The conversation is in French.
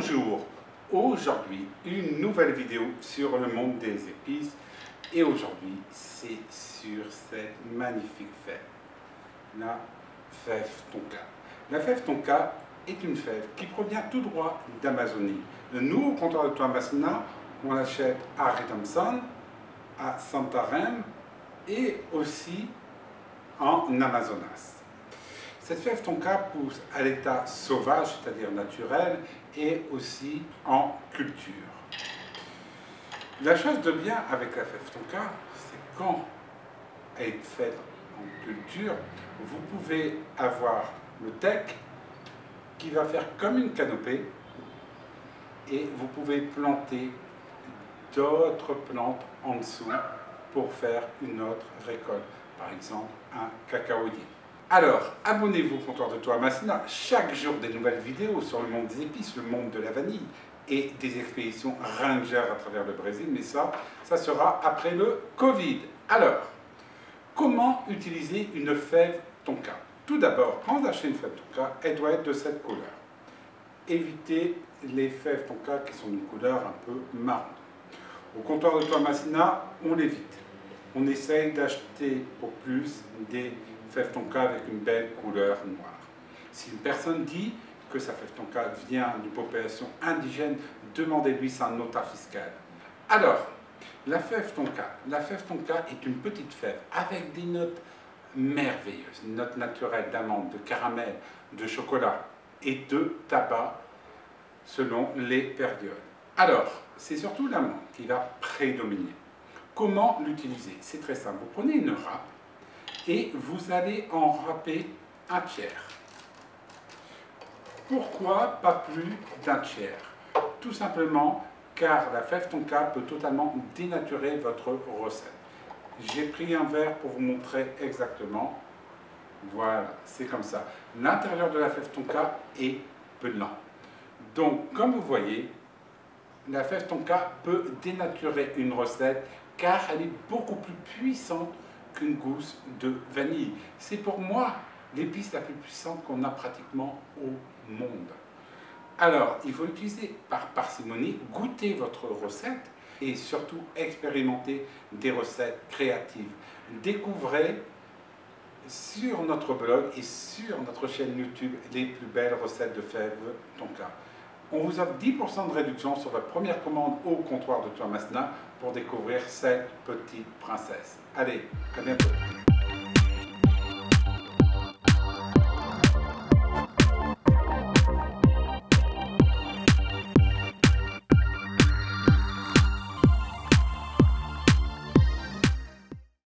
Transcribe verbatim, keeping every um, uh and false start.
Bonjour, aujourd'hui une nouvelle vidéo sur le monde des épices et aujourd'hui c'est sur cette magnifique fève, la fève tonka. La fève tonka est une fève qui provient tout droit d'Amazonie. Nous, au comptoir de Toamasina, on l'achète à Redemption, à Santarém et aussi en Amazonas. Cette fève tonka pousse à l'état sauvage, c'est-à-dire naturel, et aussi en culture. La chose de bien avec la fève tonka, c'est quand elle est faite en culture, vous pouvez avoir le tech qui va faire comme une canopée et vous pouvez planter d'autres plantes en dessous pour faire une autre récolte, par exemple un cacaoyer. Alors, abonnez-vous au comptoir de Toamasina, chaque jour des nouvelles vidéos sur le monde des épices, le monde de la vanille et des expéditions ranger à travers le Brésil, mais ça, ça sera après le Covid. Alors, comment utiliser une fève tonka? Tout d'abord, quand vous achetez une fève tonka, elle doit être de cette couleur. Évitez les fèves tonka qui sont d'une couleur un peu marron. Au comptoir de Toamasina, on l'évite. On essaye d'acheter au plus des fève tonka avec une belle couleur noire. Si une personne dit que sa fève tonka vient d'une population indigène, demandez-lui sa nota fiscale. Alors, la fève tonka. La fève tonka est une petite fève avec des notes merveilleuses, une note naturelle d'amande, de caramel, de chocolat et de tabac selon les périodes. Alors, c'est surtout l'amande qui va prédominer. Comment l'utiliser? C'est très simple. Vous prenez une râpe et vous allez en râper un tiers. Pourquoi pas plus d'un tiers? Tout simplement car la fève tonka peut totalement dénaturer votre recette. J'ai pris un verre pour vous montrer exactement. Voilà, c'est comme ça. L'intérieur de la fève tonka est blanc. Donc, comme vous voyez, la fève tonka peut dénaturer une recette car elle est beaucoup plus puissante qu'une gousse de vanille. C'est pour moi l'épice la plus puissante qu'on a pratiquement au monde. Alors, il faut l'utiliser par parcimonie, goûter votre recette et surtout expérimenter des recettes créatives. Découvrez sur notre blog et sur notre chaîne YouTube les plus belles recettes de fèves tonka. On vous offre dix pour cent de réduction sur votre première commande au comptoir de Toamasina pour découvrir cette petite princesse. Allez, à bientôt.